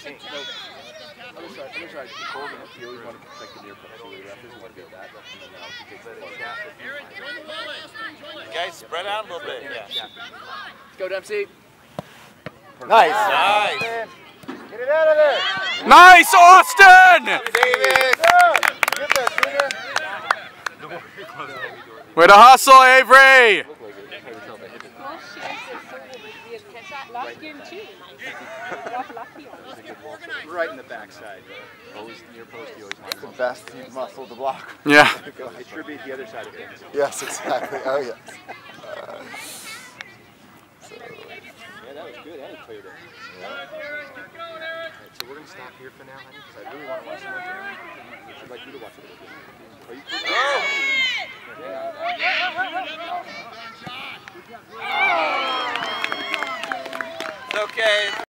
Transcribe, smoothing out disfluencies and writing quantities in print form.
change. So, other side, cold enough. You always want to protect the near post. So the ref doesn't want to get that. And then now he takes it. Guys, spread out a little bit. Yeah. Let's go, Dempsey. Nice. Nice. Get it out of there. Nice, Austin! David. Get that, Peter. Way to hustle, Avery! Right in the backside. Always near post. You always want The best muscle to block. Yeah. attribute the other side of things. Yes, exactly. Oh, yes. Yeah, that was good. And he cleared it. Alright, so we're going to stop here for now, honey, because I really want to watch some more. I'd like you to watch it a little bit. Are you It's okay.